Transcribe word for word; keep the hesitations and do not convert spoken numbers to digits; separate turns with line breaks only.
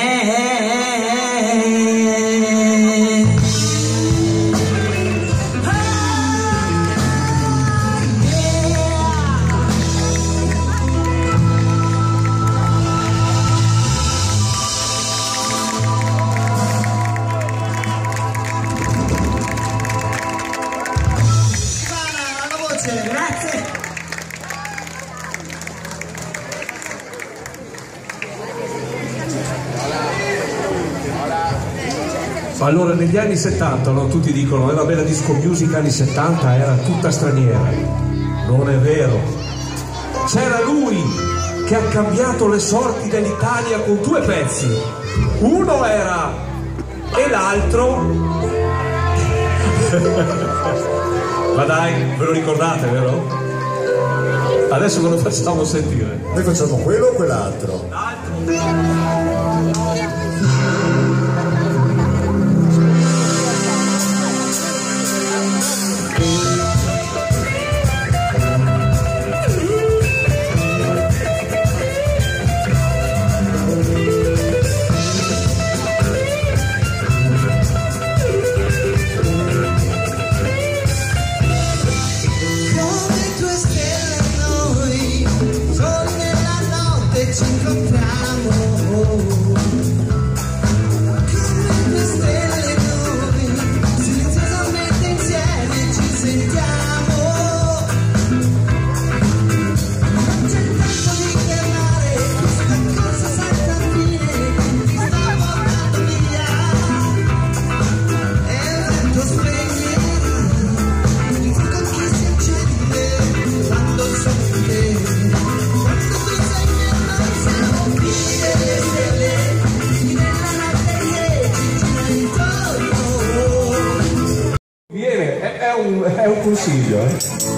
Grazie.
Allora, negli anni settanta, no, tutti dicono eh vabbè, la disco music anni settanta era tutta straniera. Non è vero. C'era lui che ha cambiato le sorti dell'Italia con due pezzi. Uno era e l'altro ma dai, ve lo ricordate, vero? Adesso ve lo facciamo sentire.
Noi facciamo quello o quell'altro?
Ci incontriamo come due stelle, noi silenziosamente insieme ci sentiamo. Non c'è tempo di fermare questa corsa senza fine che ti sta portando via, e il vento spegnerà il fuoco che si accende quando sorride.
Viene, è, è, un, è un consiglio, eh.